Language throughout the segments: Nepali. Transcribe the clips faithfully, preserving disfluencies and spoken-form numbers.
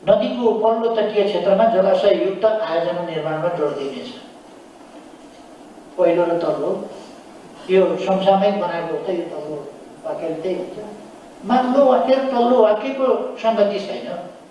नदीको पल्लो तटीय क्षेत्रमा जलाशययुक्त आयोजना निर्माणमा जोड दिइनेछ। पहिलो र तल्लो यो समसामयिक बनाएको हो त, यो तल्लो वाक्य त्यही हुन्छ। माथिल्लो वाक्य र तल्लो वाक्यको सङ्गति छैन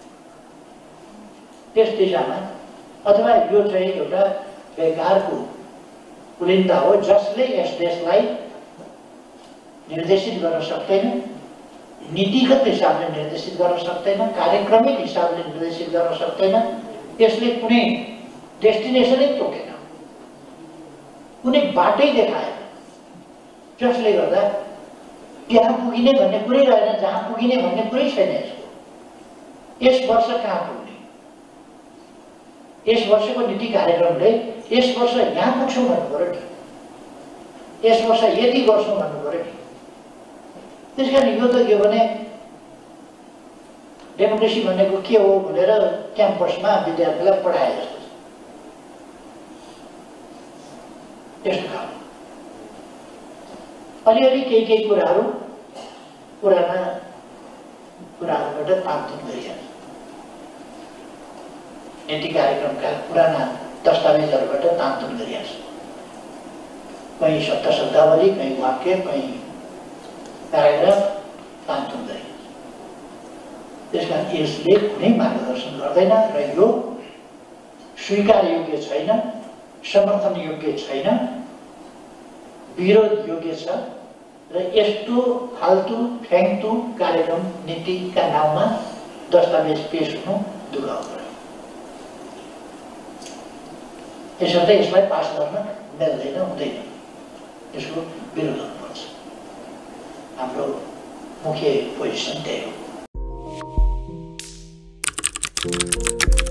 त्यस दिशामा, अथवा यो चाहिँ एउटा बेकारको पुलिन्दा हो जसले यस देशलाई निर्देशित गर्न सक्दैन, नीतिगत हिसाबले निर्देशित गर्न सक्दैन, कार्यक्रमिक हिसाबले निर्देशित गर्न सक्दैन। यसले कुनै डेस्टिनेसनै तोकेन, कुनै बाटै देखाएन, जसले गर्दा त्यहाँ पुगिने भन्ने कुरै रहेन, जहाँ पुगिने भन्ने कुरै छैन यसको। यस वर्ष कहाँ पुग्ने, यस वर्षको नीति कार्यक्रमले यस वर्ष यहाँ पुग्छौँ भन्नु पर्यो नि, यस वर्ष यति गर्छौँ भन्नु पर्यो नि। त्यसकारण यो त के भने डेमोक्रेसी भनेको के हो भनेर क्याम्पसमा विद्यार्थीलाई पढाए जस्तो छ, त्यस्तो खालको। अलिअलि केही केही कुराहरू पुराना कुराहरूबाट तामतुम गरिहाल्छ, नीति कार्यक्रमका पुराना दस्तावेजहरूबाट तामतुम गरिहाल्छ। कहीँ शब्द शब्दावली, कहीँ वाक्य, कहीँ प्याराग्राफ तामतुम गरिन्छ। त्यसकारण यसले कुनै मार्गदर्शन गर्दैन र यो स्वीकार योग्य छैन, समर्थन योग्य छैन, विरोध योग्य छ। र यस्तो फाल्तु फ्याङ्तु कार्यक्रम नीतिका नाउँमा दस्तावेज पेश हुनु दुःख पर्यो। यसर्थ यसलाई पास गर्न मिल्दैन, हुँदैन, यसको विरोध गर्नुपर्छ। हाम्रो मुख्य पोजिसन त्यही हो।